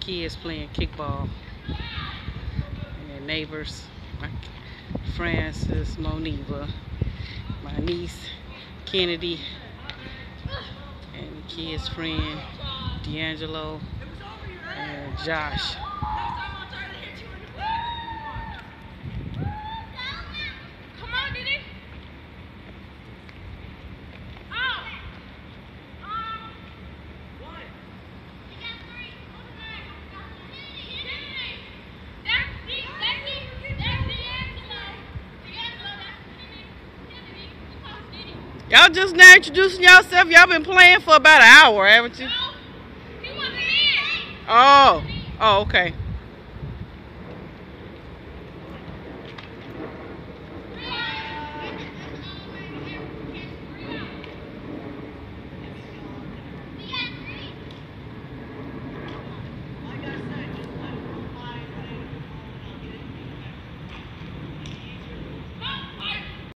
kids playing kickball. And neighbors, my Francis, Moneva, my niece, Kinnidi, and the kids' friend, D'Angelo, and Josh. Y'all just now introducing yourself. Y'all been playing for about an hour, haven't you? Oh, okay.